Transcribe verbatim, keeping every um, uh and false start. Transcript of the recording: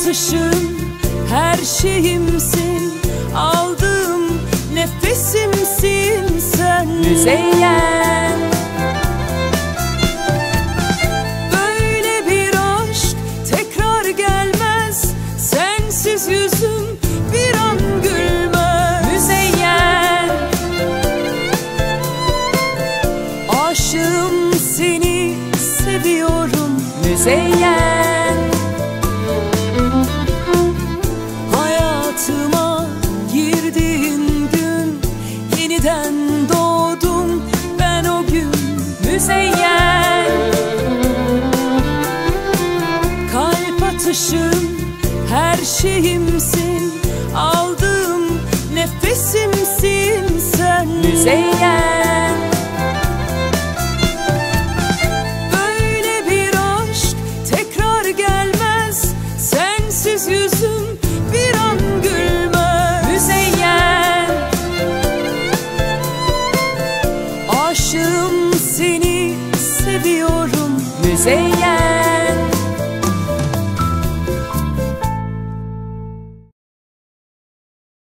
atışım, her şeyimsin, aldığım nefesimsin sen. Müzeyyen. Böyle bir aşk tekrar gelmez, sensiz yüzüm bir an gülmez. Müzeyyen. Aşığım, seni seviyorum Müzeyyen. Hayatıma girdiğin gün yeniden doğdum ben o gün Müzeyyen. Kalp atışım, her şeyimsin, aldığım nefesimsin sen. Müzeyyen. Böyle bir aşk tekrar gelmez, sensiz yüzüm bir an gülmez. Müzeyyen. Aşığım, seni seviyorum Müzeyyen.